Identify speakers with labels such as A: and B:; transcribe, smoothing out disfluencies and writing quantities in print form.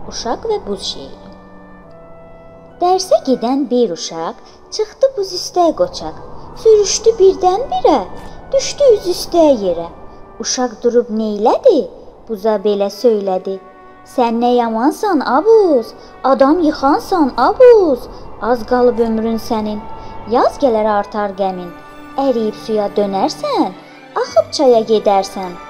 A: Uşaq və buz şeiri. Dərsə gedən bir uşaq çıxdı buz üstə qoçaq. Sürüşdü birdən-birə, düşdü üz üstə yerə. Uşaq durub neylədi? Buza belə söylədi. Sən nə yamansan abuz, adam yıxansan abuz. Az qalıb ömrün sənin, yaz gələr artar qəmin. Əriyib suya dönərsən, axıb çaya gedərsən.